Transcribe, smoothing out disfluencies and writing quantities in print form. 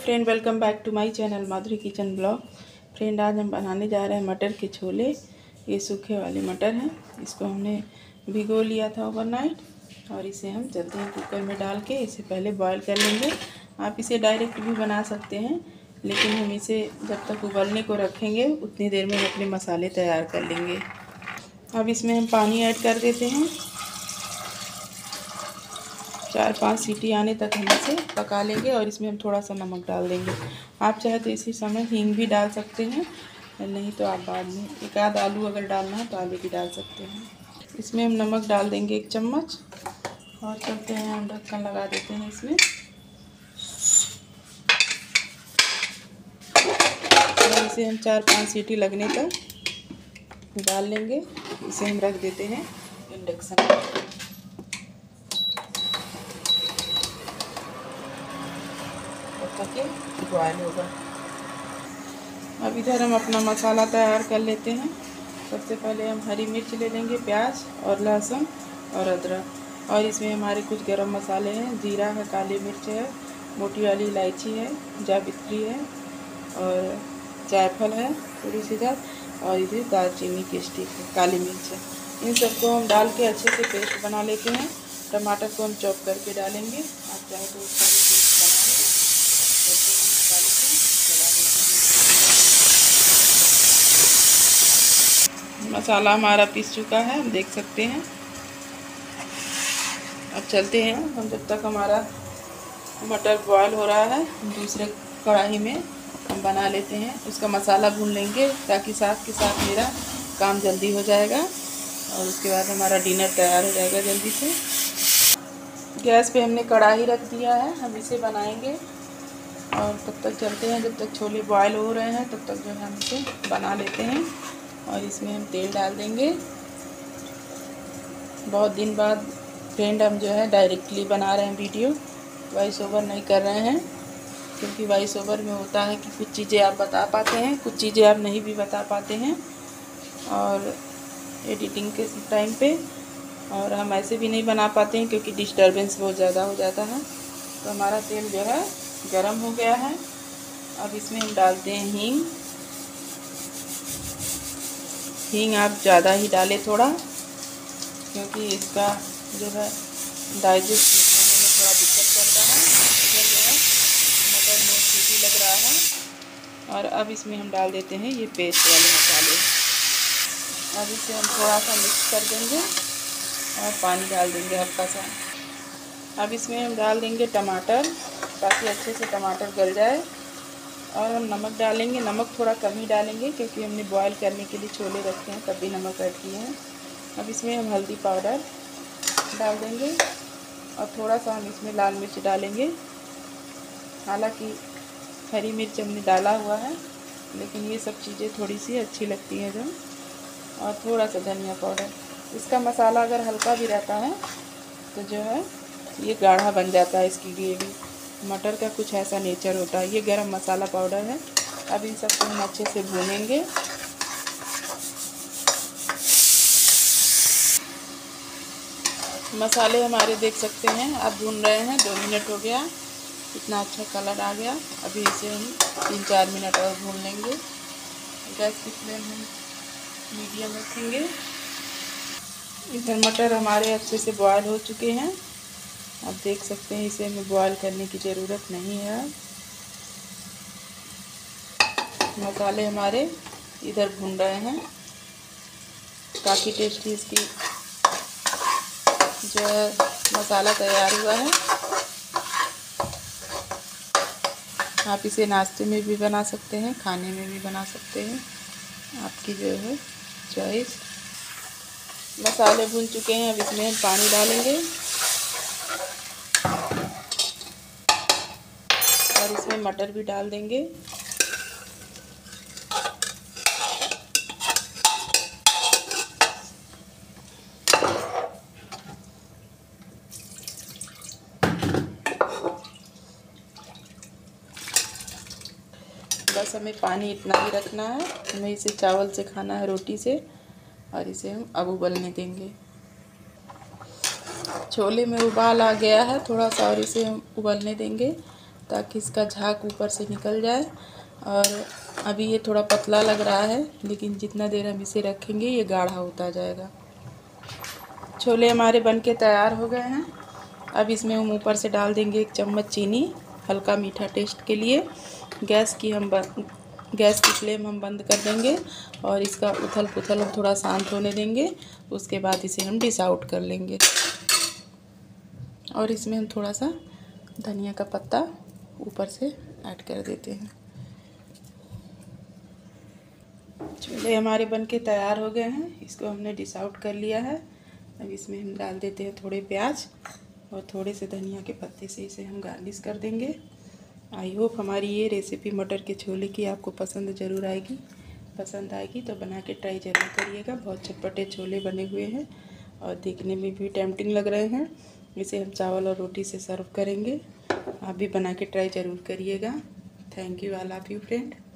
Friend, welcome back to my channel Madhuri kitchen blog. Friend, आज हम बनाने जा रहे हैं मटर के छोले। ये सूखे वाले मटर हैं। इसको हमने भिगो लिया था ओवरनाइट और इसे हम चलते हैं कुकर में डाल के इसे पहले बॉईल कर लेंगे। आप इसे डायरेक्ट भी बना सकते हैं, लेकिन हम इसे जब तक उबलने को रखेंगे उतनी देर में हम अपने मसाले तैयार कर लेंगे। अब इसमें हम पानी ऐड कर देते हैं। 4-5 सीटी आने तक हम इसे पका लेंगे और इसमें हम थोड़ा सा नमक डाल देंगे। आप चाहे तो इसी समय हींग भी डाल सकते हैं, नहीं तो आप बाद में एक आध आलू अगर डालना है तो आलू भी डाल सकते हैं। इसमें हम नमक डाल देंगे 1 चम्मच और चलते हैं, हम ढक्कन लगा देते हैं इसमें। और इसे हम 4-5 सीटी लगने तक डाल लेंगे। इसे हम रख देते हैं इंडक्शन पर। बॉयल होगा। अब इधर हम अपना मसाला तैयार कर लेते हैं। सबसे पहले हम हरी मिर्च ले लेंगे, प्याज और लहसुन और अदरक, और इसमें हमारे कुछ गरम मसाले हैं। जीरा है, काली मिर्च है, मोटी वाली इलायची है, जावित्री है और जायफल है थोड़ी सी इधर, और इधर दालचीनी की स्टिक है, काली मिर्च है। इन सबको हम डाल के अच्छे से पेस्ट बना लेते हैं। टमाटर को हम चॉप करके डालेंगे। आप चाहे तो उसका भी पेस्ट बना लें। मसाला हमारा पीस चुका है, हम देख सकते हैं। अब चलते हैं हम, जब तक हमारा मटर बॉयल हो रहा है दूसरे कढ़ाई में हम बना लेते हैं। उसका मसाला भून लेंगे ताकि साथ के साथ मेरा काम जल्दी हो जाएगा और उसके बाद हमारा डिनर तैयार हो जाएगा जल्दी से। गैस पे हमने कढ़ाई रख दिया है, हम इसे बनाएंगे और तब तक चलते हैं। जब तक छोले बॉयल हो रहे हैं तब तक जो है हम इसे बना लेते हैं। और इसमें हम तेल डाल देंगे। बहुत दिन बाद फ्रेंड हम जो है डायरेक्टली बना रहे हैं वीडियो, वॉइस ओवर नहीं कर रहे हैं, क्योंकि वॉइस ओवर में होता है कि कुछ चीज़ें आप बता पाते हैं, कुछ चीज़ें आप नहीं भी बता पाते हैं और एडिटिंग के टाइम पे, और हम ऐसे भी नहीं बना पाते हैं क्योंकि डिस्टर्बेंस बहुत ज़्यादा हो जाता है। तो हमारा तेल जो है गरम हो गया है। अब इसमें हम डालते हैं हींग। हींग आप ज़्यादा ही डालें थोड़ा, क्योंकि इसका जो है डाइजेस्ट होने में थोड़ा दिक्कत करता है। इधर जो है मटर में सीटी लग रहा है। और अब इसमें हम डाल देते हैं ये पेस्ट वाले मसाले। अब इसे हम थोड़ा सा मिक्स कर देंगे और पानी डाल देंगे हल्का सा। अब इसमें हम डाल देंगे टमाटर, ताकि अच्छे से टमाटर गल जाए। और हम नमक डालेंगे, नमक थोड़ा कम ही डालेंगे क्योंकि हमने बॉईल करने के लिए छोले रखे हैं तब भी नमक ऐड किए हैं। अब इसमें हम हल्दी पाउडर डाल देंगे और थोड़ा सा हम इसमें लाल मिर्च डालेंगे। हालांकि हरी मिर्च हमने डाला हुआ है, लेकिन ये सब चीज़ें थोड़ी सी अच्छी लगती हैं जब। और थोड़ा सा धनिया पाउडर। इसका मसाला अगर हल्का भी रहता है तो जो है ये गाढ़ा बन जाता है इसकी ग्रेवी। मटर का कुछ ऐसा नेचर होता है। ये गरम मसाला पाउडर है। अब इन सबको हम अच्छे से भूनेंगे। मसाले हमारे देख सकते हैं आप भून रहे हैं। 2 मिनट हो गया, इतना अच्छा कलर आ गया। अभी इसे हम 3-4 मिनट और भून लेंगे। गैस की फ्लेम हम मीडियम रखेंगे। इधर मटर हमारे अच्छे से बॉयल हो चुके हैं। आप देख सकते हैं इसे हमें बॉयल करने की ज़रूरत नहीं है। मसाले हमारे इधर भून रहे हैं। काफ़ी टेस्टी इसकी जो है मसाला तैयार हुआ है। आप इसे नाश्ते में भी बना सकते हैं, खाने में भी बना सकते हैं, आपकी जो है चॉइस। मसाले भून चुके हैं। अब इसमें हम पानी डालेंगे और इसमें मटर भी डाल देंगे। बस हमें पानी इतना ही रखना है। हमें इसे चावल से खाना है, रोटी से, और इसे हम अब उबलने देंगे। छोले में उबाल आ गया है थोड़ा सा और इसे हम उबलने देंगे। ताकि इसका झाग ऊपर से निकल जाए। और अभी ये थोड़ा पतला लग रहा है, लेकिन जितना देर हम इसे रखेंगे ये गाढ़ा होता जाएगा। छोले हमारे बनके तैयार हो गए हैं। अब इसमें हम ऊपर से डाल देंगे 1 चम्मच चीनी, हल्का मीठा टेस्ट के लिए। गैस की फ्लेम हम बंद कर देंगे और इसका उथल पुथल हम थोड़ा शांत होने देंगे। उसके बाद इसे हम डिश आउट कर लेंगे। और इसमें हम थोड़ा सा धनिया का पत्ता ऊपर से ऐड कर देते हैं। छोले हमारे बनके तैयार हो गए हैं। इसको हमने डिश आउट कर लिया है। अब इसमें हम डाल देते हैं थोड़े प्याज और थोड़े से धनिया के पत्ते से इसे हम गार्निश कर देंगे। आई होप हमारी ये रेसिपी मटर के छोले की आपको पसंद ज़रूर आएगी। पसंद आएगी तो बना के ट्राई ज़रूर करिएगा। बहुत चटपटे छोले बने हुए हैं और देखने में भी टेम्पटिंग लग रहे हैं। इसे हम चावल और रोटी से सर्व करेंगे। आप भी बना के ट्राई ज़रूर करिएगा। Thank you all of you friend.